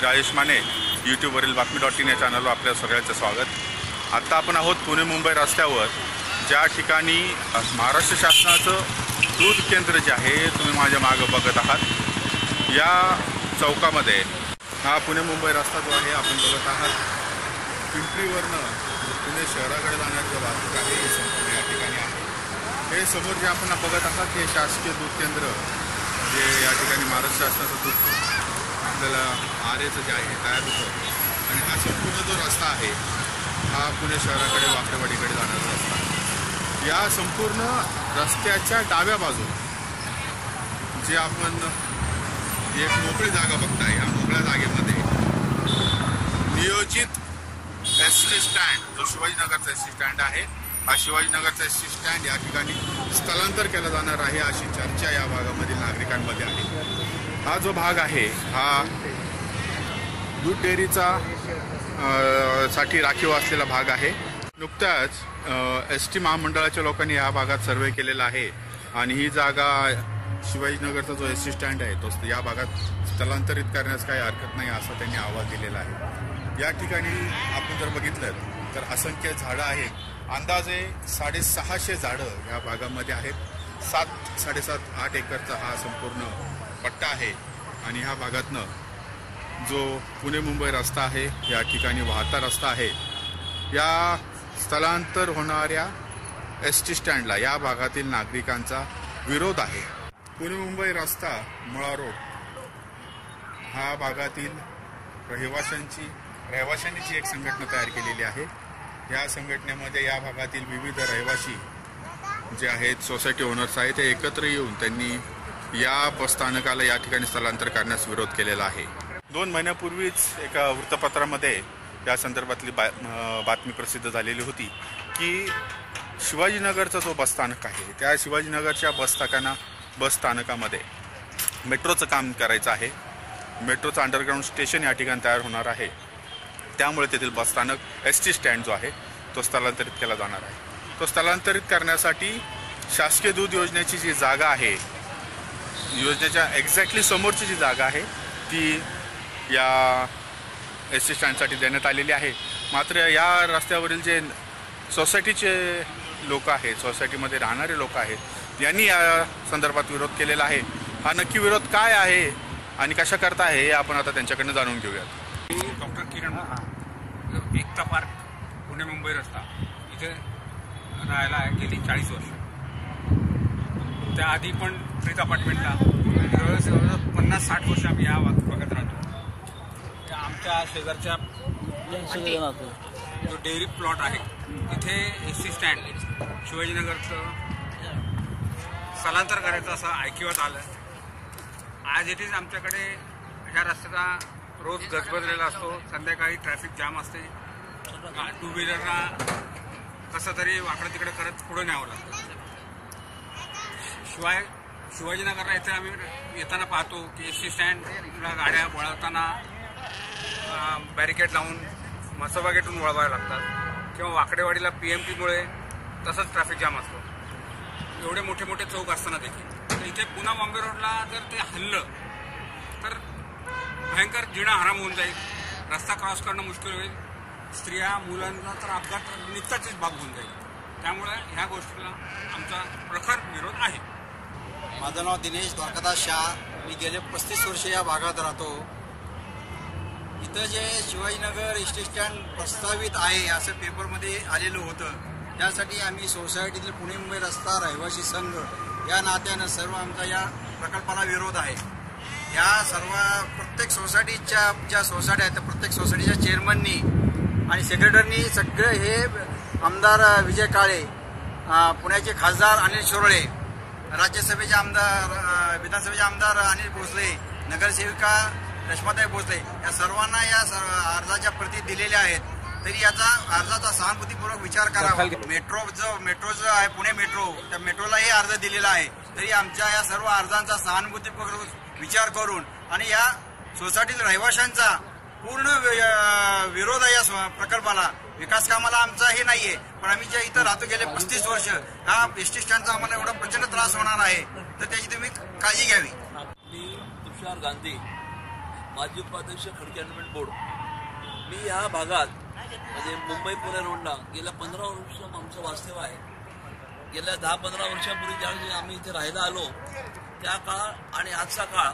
आयुष माने यूट्यूबवरील बातमी.in या चॅनलवर आपल्या सगळ्यांचं स्वागत। आता आपण आहोत पुणे मुंबई रस्त्यावर, ज्या ठिकाणी महाराष्ट्र शासनाचं दूध केंद्र जे आहे तुम्ही माझ्या मागे बघत आहात। या चौकामध्ये हा पुणे मुंबई रस्ता जो आहे आपण बघत आहात, पिंपरीवरनं पुणे शहराकडे जाणारी वाहतूक आहे हे संपूर्ण या ठिकाणी आहे। हे समोर जे आपण बघत आहात हे शासकीय दूध केंद्र, जे या ठिकाणी महाराष्ट्र शासनाचं दूध आपल्याला आरेचं जे आहे तयार होतं। आणि हा संपूर्ण जो रस्ता आहे हा पुणे शहराकडे वाकडेवाडीकडे जाणारा रस्ता आहे। या संपूर्ण रस्त्याच्या डाव्या बाजूला जे आपण एक मोकळी जागा बघताय, या मोकळ्या जागेमध्ये नियोजित एसटी स्टँड, जो शिवाजीनगरचा एसटी स्टँड आहे, हा शिवाजीनगरचा एसटी स्टँड या ठिकाणी स्थलांतर केला जाणार आहे अशी चर्चा या भागामधील नागरिकांमध्ये आहे। हा जो भाग आहे हा दूध डेअरीचा साठी राखीव असलेला भाग आहे। नुकताच एसटी महामंडळाच्या लोकांनी या भागात सर्वे केलेला आहे आणि ही जागा शिवाजीनगरचा जो एसटी स्टँड आहे तो या भागात स्थलांतरित करण्यास काही हरकत नाही असा त्यांनी आवाज दिलेला आहे। या ठिकाणी आपण जर बघितलं तर असंख्य झाडं आहेत, अंदाजे 650 झाडं या भागामध्ये आहेत। 7-8 एकरचा हा संपूर्ण पट्टा आहे आणि ह्या भागातनं जो पुणे मुंबई रस्ता आहे, या ठिकाणी वाहता रस्ता आहे, या स्थलांतर होणाऱ्या एसटी स्टँडला या भागातील नागरिकांचा विरोध आहे। पुणे मुंबई रस्ता मुळा रोड हा भागातील रहिवाशांनी जी एक संघटना तयार केलेली आहे। या संघटनेमध्ये या भागातील विविध रहिवासी जे आहेत, सोसायटी ओनर्स आहेत, ते एकत्र येऊन त्यांनी या बसस्थानकाला या ठिकाणी स्थलांतर करण्यास विरोध केलेला आहे। 2 महिन्यापूर्वीच एका वृत्तपत्रामध्ये या संदर्भातली बातमी प्रसिद्ध झालेली होती की शिवाजीनगरचा जो बसस्थानक आहे त्या शिवाजीनगरच्या बसस्थानकामध्ये मेट्रोचं काम करायचं आहे। मेट्रोचं अंडरग्राऊंड स्टेशन या ठिकाणी तयार होणार आहे, त्यामुळे तेथील बसस्थानक एसटी स्टँड जो आहे तो स्थलांतरित केला जाणार आहे। तो स्थलांतरित करण्यासाठी शासकीय दूध योजनेची जी जागा आहे, योजनेच्या एक्झॅक्टली समोरची जी जागा आहे ती या एस टी स्टँडसाठी देण्यात आलेली आहे। मात्र या रस्त्यावरील जे सोसायटीचे लोक आहेत, सोसायटीमध्ये राहणारे लोक आहेत, यांनी या संदर्भात विरोध केलेला आहे। हा नक्की विरोध काय आहे आणि कशा करता आहे हे आपण आता त्यांच्याकडनं जाणून घेऊयात। डॉक्टर किरण एकता पार्क पुणे मुंबई रस्ता इथे राहायला आहे गेली 40 वर्ष। त्याआधी पण प्रीत अपार्टमेंटला 50-60 वर्ष आम्ही या भागात राहतो। आमच्या शेजारच्या जो डेअरी प्लॉट आहे तिथे एसटी स्टँड शिवाजीनगरचं स्थलांतर करायचं असं ऐकिवात आलं। आज इथेच आमच्याकडे ह्या रस्त्याचा रोज गजबजलेला असतो, संध्याकाळी ट्रॅफिक जाम असते, 2 व्हीलरला कसं तरी वाकडं तिकडे करत पुढे न्यावं लागतं। शिवाय शिवाजीनगरला इथे आम्ही येताना पाहतो की एसटी स्टँडला गाड्या वळवताना बॅरिकेड लावून मसोबा गेटून वळवायला लागतात किंवा वाकडेवाडीला PMTमुळे तसंच ट्रॅफिक जाम असतो। एवढे मोठे मोठे चौक असताना देखील तर इथे पुणे बॉम्बे रोडला जर ते हल्लं तर भयंकर जिणा हराम होऊन जाईल, रस्ता क्रॉस करणं मुश्किल होईल, स्त्रिया मुलांना तर अपघात निघताच भाग होऊन जाईल। त्यामुळे ह्या गोष्टीला आमचा प्रखर विरोध आहे। माझं नाव दिनेश द्वारकादास शाह, मी गेले 35 वर्ष या भागात राहतो। इथं जे शिवाजीनगर एसटी स्टँड प्रस्तावित आहे असं पेपरमध्ये आलेलं होतं, त्यासाठी आम्ही सोसायटीतील पुणे मुंबई रस्ता रहिवासी संघ या नात्यानं सर्व आमचा या प्रकल्पाला विरोध आहे। या सर्व प्रत्येक सोसायटीच्या ज्या सोसायट्या आहेत त्या प्रत्येक सोसायटीच्या चेअरमननी आणि सेक्रेटरीनी सगळे हे आमदार विजय काळे, पुण्याचे खासदार अनिल शोरळे, राज्यसभेचे आमदार, विधानसभेचे आमदार अनिल भोसले, नगरसेविका रश्माताई भोसले या सर्वांना या अर्जाच्या प्रती दिलेल्या आहेत। तरी याचा अर्जाचा सहानुभूतीपूर्वक विचार करावा। मेट्रो जो आहे पुणे मेट्रो, त्या मेट्रोलाही अर्ज दिलेला आहे। तरी आमच्या या सर्व अर्जांचा सहानुभूतीपूर्वक विचार करून आणि या सोसायटीतील रहिवाशांचा पूर्ण विरोध आहे या प्रकल्पाला। विकास कामाला आमचा हे नाहीये, पण आम्ही ज्या इथं राहतो गेले 35 वर्ष, हा एसटी स्टँडचा आम्हाला एवढा प्रचंड त्रास होणार आहे, तर त्याची तुम्ही काळजी घ्यावी। मी तुषार गांधी, माजी उपाध्यक्ष खडकी कॅन्टोन्मेंट बोर्ड. मी या भागात म्हणजे मुंबई पुणे रोडला गेल्या 15 वर्ष आमचं वास्तव्य आहे. गेल्या 10-15 वर्षापूर्वी ज्यावेळी आम्ही इथे राहायला आलो त्या काळ आणि आजचा काळ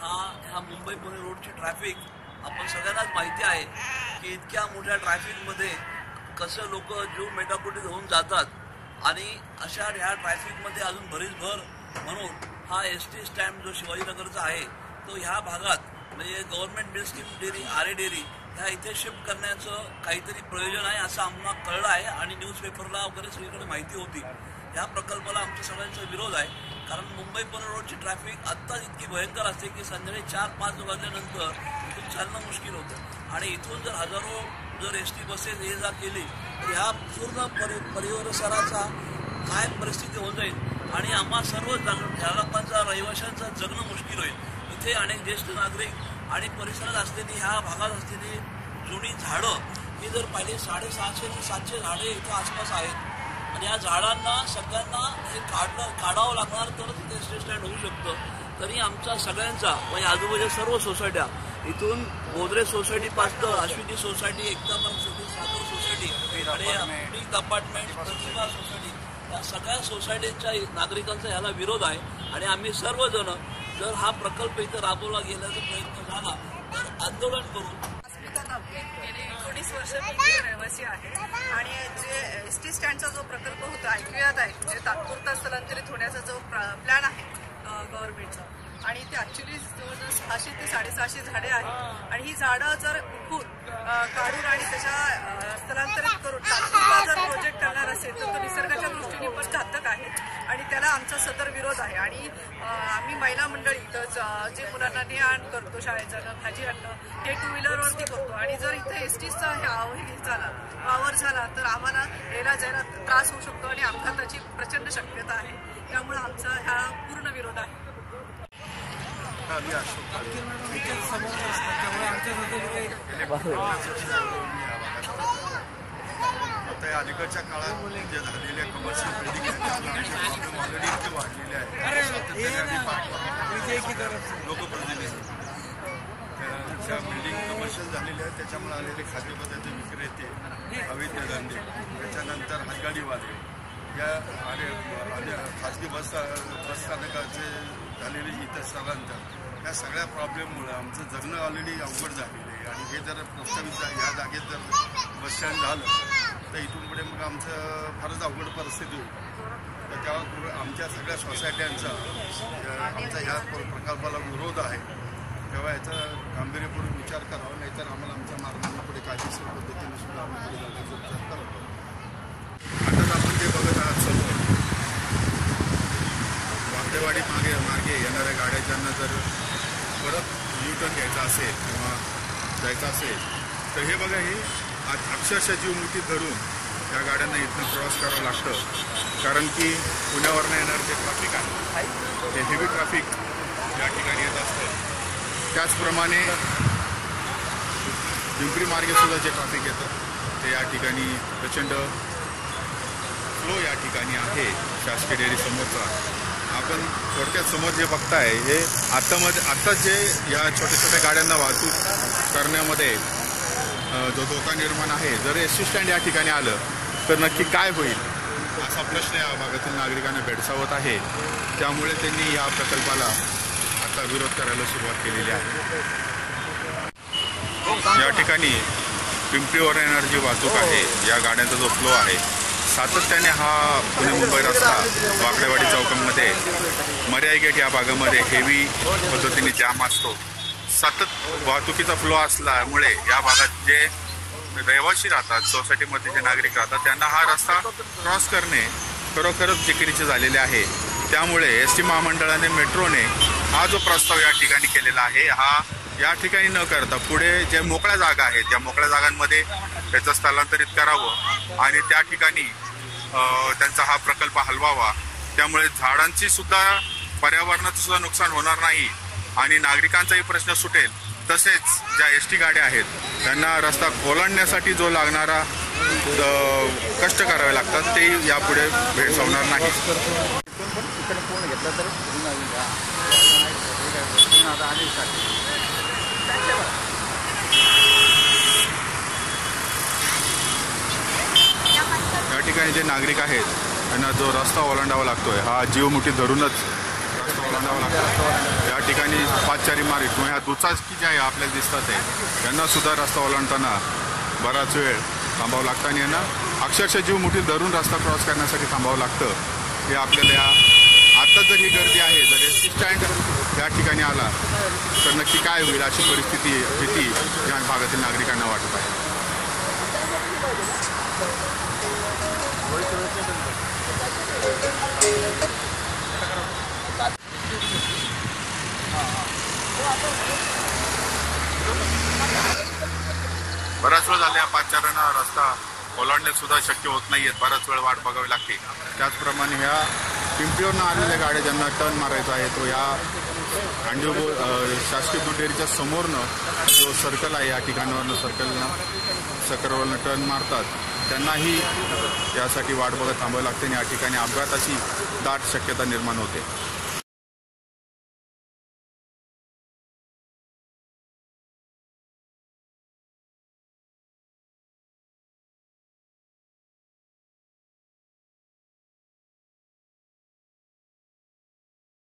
हा मुंबई पुणे रोडची ट्रॅफिक आपण सगळ्यांनाच माहिती आहे की इतक्या मोठ्या ट्रॅफिकमध्ये कसं लोक जीव मेटाकुटीत होऊन जातात आणि अशा ह्या ट्रॅफिकमध्ये अजून भरीच भर म्हणून हा एसटी स्टँड जो शिवाजीनगरचा आहे तो ह्या भागात म्हणजे government milk scheme dairy Aarey dairy ह्या इथे शिफ्ट करण्याचं काहीतरी प्रयोजन आहे असं आम्हाला कळलं आहे आणि न्यूजपेपरला वगैरे सगळीकडे माहिती होती. ह्या प्रकल्पाला आमच्या सगळ्यांचा विरोध आहे कारण मुंबई पुणे रोडची ट्रॅफिक आत्ताच इतकी भयंकर असते की संध्याकाळी 4-5 वाजल्यानंतर इथून चालणं मुश्किल होतं आणि इथून जर हजारो जर एसटी बसेस ये जा केली तर ह्या पूर्ण परिसराचा काय परिस्थिती होऊन जाईल आणि आम्हा सर्व ह्या लोकांचा रहिवाशांचा जगणं मुश्किल होईल. इथे अनेक ज्येष्ठ नागरिक आणि परिसरात असलेली ह्या भागात असलेली जुनी झाडं ही जर पाहिली 650 ते 700 झाडे इथं आसपास आहेत आणि या झाडांना सगळ्यांना हे काढावं लागणार तरच इथे एसटी स्टँड होऊ शकतं. तरी आमचा सगळ्यांचा म्हणजे आजूबाजूच्या सर्व सोसायट्या इथून गोदरेज सोसायटीपासून Ashwini society, Ekta society, Sagar society आणि अपार्टमेंट, प्रतिभा सोसायटी या सगळ्या सोसायटीच्या नागरिकांचा ह्याला विरोध आहे आणि आम्ही सर्वजण जर हा प्रकल्प इथं राबवला गेल्याचा प्रयत्न झाला तर आंदोलन करू. गेली 19 वर्ष मी रहिवासी आहे आणि जे एसटी स्टँडचा जो प्रकल्प होता ऐकूयात आहे म्हणजे तात्पुरता स्थलांतरित होण्याचा जो प्लॅन आहे गव्हर्नमेंटचा आणि ते ॲक्च्युली जवळजवळ 600 ते 650 झाडे आहेत आणि ही झाडं जर उठून काढून आणि त्याच्या स्थलांतरित करून तात्पुरता जर प्रोजेक्ट करणार असेल तर तो निसर्गाच्या दृष्टीने पण घातक आहे आणि त्याला आमचा सदर विरोध आहे. आणि आम्ही महिला मंडळी तर जे मुलांना ने आण करतो शाळेत जाणं भाजी आणणं हे 2 व्हीलरवरती करतो आणि जर इथं एसटीचा झाला वावर झाला तर आम्हाला यायला जायला त्रास होऊ शकतो आणि अपघाताची प्रचंड शक्यता आहे. त्यामुळे आमचा ह्या पूर्ण विरोध आहे. आता या अलीकडच्या काळात जे झालेल्या कमर्शियल बिल्डिंग ऑलरेडी इतके वाढलेले आहेत लोकप्रतिनिधी त्या बिल्डिंग कमर्शियल झालेल्या आहेत त्याच्यामुळे आलेले खाद्यपदार्थ विक्रेते, अवैध धंदे, त्याच्यानंतर हातगाडीवाले या आणि खाजगी बसस्थानकाचे झालेले इतर स्थलांतर या सगळ्या प्रॉब्लेममुळे आमचं जगणं ऑलरेडी अवघड झालेलं आहे आणि हे जर प्रस्तावित ह्या जागेत जर बसस्टँड झालं तर इथून पुढे मग आमचं फारच अवघड परिस्थिती होईल. तर त्यावर आमच्या सगळ्या सोसायट्यांचा आमचा ह्या प्रकल्पाला विरोध आहे. तेव्हा याचा गांभीर्यपूर्वक विचार करावा नाहीतर आम्हाला आमच्या मार्गाने पुढे कायदेशीर पद्धतीने सुद्धा आम्ही पुढे जाण्याचा विचार करतो. आताच आपण जे बघत आहात समोर वाकडेवाडी मार्गे येणाऱ्या गाड्या ज्यांना जर परत U-टर्न घ्यायचा असेल किंवा जायचं असेल तर हे बघा हे अक्षरशः जीव मुठीत धरून या गाड्यांना इथनं क्रॉस करावं लागतं कारण की पुण्यावरनं येणारं जे ट्रॅफिक आहे ते हेवी ट्रॅफिक या ठिकाणी येत असतं. त्याचप्रमाणे पिंपरी मार्गेसुद्धा जे ट्रॅफिक येतं ते या ठिकाणी प्रचंड फ्लो या ठिकाणी आहे शासकीय डेअरी समोरचा. आपण थोडक्यात समोर जे बघताय हे आत्ता जे या छोट्या छोट्या गाड्यांना वाहतूक करण्यामध्ये जो धोका निर्माण आहे जर एसटी स्टँड या ठिकाणी आलं तर नक्की काय होईल असा प्रश्न या भागातील नागरिकांना भेडसावत आहे. त्यामुळे त्यांनी या प्रकल्पाला आता विरोध करायला सुरुवात केलेली आहे. या ठिकाणी पिंपरीवर येणारी जी वाहतूक आहे या गाड्यांचा जो फ्लो आहे सातत्याने हा पुणे मुंबई रस्ता वाकडेवाडी चौकामध्ये मर्याई गेट या भागामध्ये हेवी पद्धतीने जाम असतो. सतत वाहतुकीचा फ्लो असल्यामुळे या भागात जे रहिवासी राहतात सोसायटीमध्ये जे नागरिक राहतात त्यांना हा रस्ता क्रॉस करणे खरोखरच जिकिरीचे झालेले आहे. त्यामुळे एसटी महामंडळाने मेट्रोने हा जो प्रस्ताव या ठिकाणी केलेला आहे हा या ठिकाणी न करता पुढे जे मोकळ्या जागा आहेत त्या मोकळ्या जागांमध्ये त्याचं स्थलांतरित करावं आणि त्या ठिकाणी त्यांचा हा प्रकल्प हलवावा. त्यामुळे झाडांची सुद्धा पर्यावरणाचं सुद्धा नुकसान होणार नाही आणि नागरिकांचाही प्रश्न सुटेल. तसेच ज्या एसटी गाड्या आहेत त्यांना रस्ता ओलांडण्यासाठी जो लागणारा कष्ट करावे लागतात ते यापुढे भेडसावणार नाही. त्यांच्या ठिकाणी जे नागरिक आहेत त्यांना जो रस्ता ओलांडावा लागतोय हा जीव मुठीत धरूनच रस्ता ओलांडावा लागतो। या ठिकाणी पादचारी मार्ग किंवा ह्या दुचाकी ज्या आहे आपल्याला दिसतात आहे त्यांना सुद्धा रस्ता ओलांडताना बराच वेळ थांबावं लागतं आणि यांना अक्षरशः जीव मुठीत धरून रस्ता क्रॉस करण्यासाठी थांबावं लागतं। हे आपल्याला आता जर ही गर्दी आहे, जर एस टी स्टँड या ठिकाणी आला तर नक्की काय होईल अशी परिस्थिती भीती या भागातील नागरिकांना वाटत आहे। बराच वेळ झाला या पादचाऱ्यांना रस्ता ओलांडणे सुद्धा शक्य होत नाहीये, बराच वेळ वाट बघावी लागते। त्याचप्रमाणे ह्या पिंपरीवरून आलेल्या गाड्या ज्यांना टर्न मारायचा आहे तो या शासकीय दूध डेअरीच्या समोरनं जो सर्कल आहे या ठिकाणावरनं सर्कलवरनं टर्न मारतात त्यांनाही यासाठी वाट बघत थांबावं लागते आणि या ठिकाणी अपघाताची दाट शक्यता निर्माण होते।